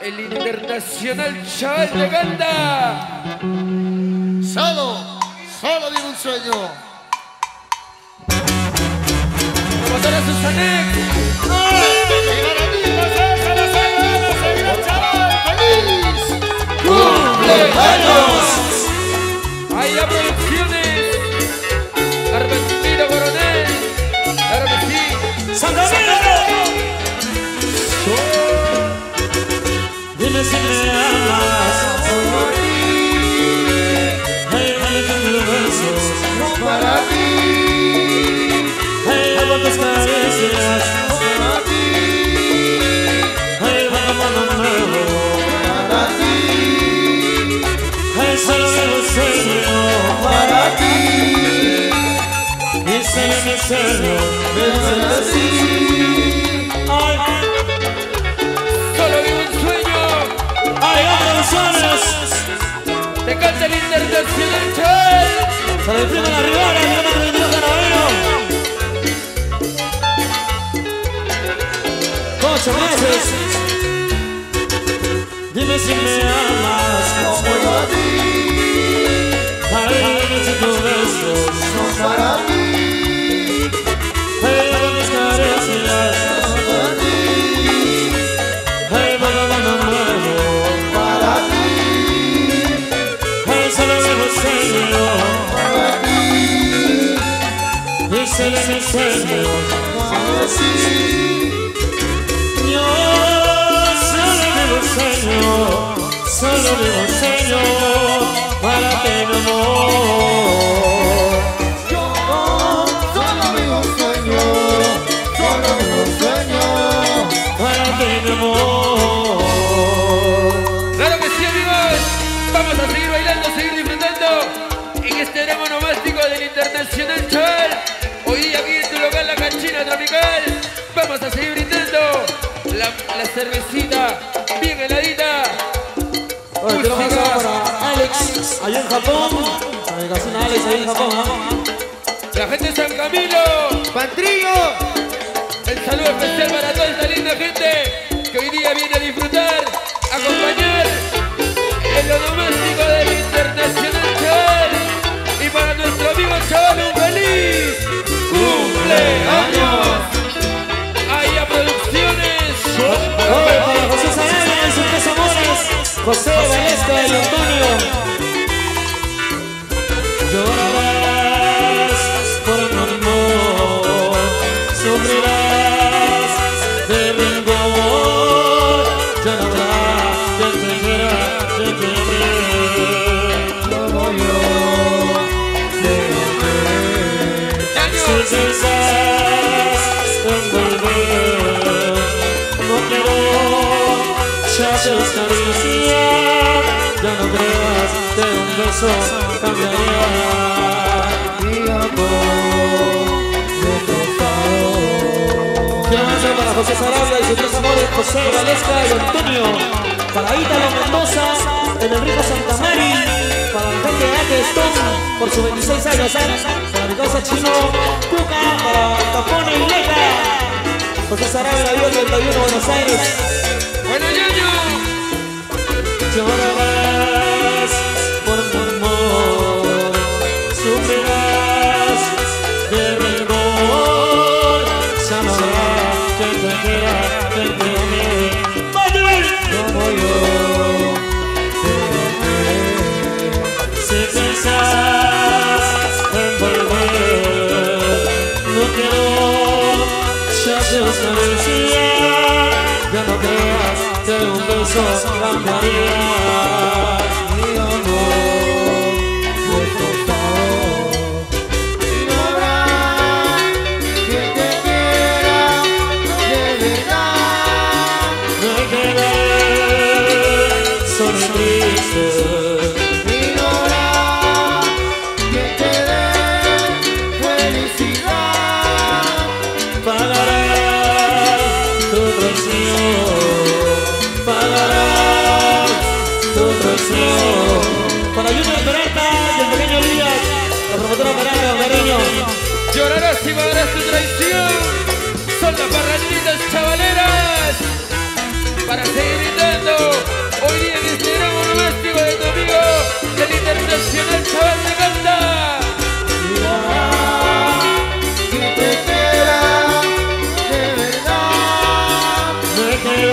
el internacional chaval de Ganda. Solo vive un sueño. Motor a Susanek. ¡Cumpleaños! Ahí la producciones. Armentino Coronel. Claro que sí. ¡Santa María! Dime si me amas. Hey, dame tus besos. Para ti. Hey, hago tus caricias. Para ti. Hey, vamos nuevo. Para ti. Hey, solo me sueño. Para ti. Y solo me sueño. Ven así. Ay, Solo vivo un sueño. ay, aplausos. Te canta el internacional chaval. Para el primo de la Rivera, el primo de la Rivera. 8 meses. Dime si me amas. Como a ti. Ay, dime si tus besos Son para ti. hey, hago tus caricias. Para ti. Hey, vamos nuevo. Para ti. Hey, solo me sueño. Para ti. Y solo me sueño. Para ti. Yo solo vivo un sueño. Solo vivo un sueño. Para ti, mi amor. Yo solo vivo un sueño. Solo vivo un sueño. Para ti, mi amor. Claro que sí, amigos. Vamos a seguir bailando, seguir disfrutando en este drama nomástico del internacional chaval. Hoy día aquí en tu local, la canchina tropical. Vamos a seguir brindando la cervecita bien heladita. Oye, quiero Música. pasar para Alex, allá en Japón. A mi casina Alex, allá en Japón. La gente de San Camilo. ¡Pantrillo! El saludo especial para toda esta linda gente que hoy día viene a disfrutar, a acompañar en lo doméstico del internacional chaval. Y para nuestro amigo chaval, un feliz cumpleaños. Ahí a producciones. Oye, para José Sarabia y sus tres amores, José Valesca y Antonio. Llorarás por un amor, sufrirás de rencor. Ya no habrá quien te quiera, quien te ame. Como yo Si piensas en volver, no quiero ya tus caricias. Ya no creas que un beso cambiaría. mi amor de costado. Quiero hacer para José Sarabia y sus tres amores, José Valesca y Antonio. Para Ítalo Mendoza, en Enrico Santamari. Para la gente de Ake Stone, por sus 26 años. Para mi casa Chino Cuca, para Capone y Leca. José Sarabia, la Vía 31, Buenos Aires. Bueno, ñaño. Llorarás por un amor, sufrirás de rencor. Ya no habrá quien te quiera, quien te ame. Como yo Si piensas en volver, no quiero ya tus caricias. Ya no creas que un beso cambiaría. mi amor de costado. Y no habrá quien te quiera de verdad. Me quedé solo y triste. Y no habrá quien te dé felicidad. Pagará tu traición, pagará tu traición. Para Junior Peralta y el pequeño Díaz, la promotora Peralta, cariño. Llorarás y pagarás tu traición. Son las parranditas chavaleras para seguir gritando.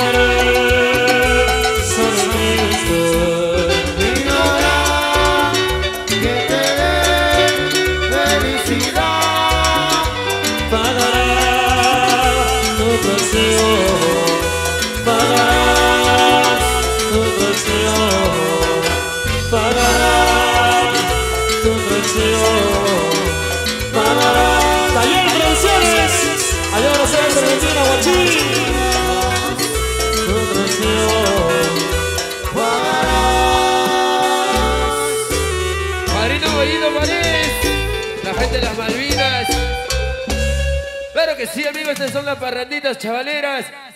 Taller Producciones, allá van a ser Argentina, Guachín. Marino Bollito París, la gente de las Malvinas. Claro que sí, amigos, estas son las parranditas chavaleras.